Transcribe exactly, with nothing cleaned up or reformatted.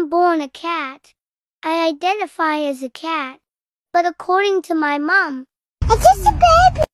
wasn't born a cat. I identify as a cat. But according to my mom, I'm just a baby.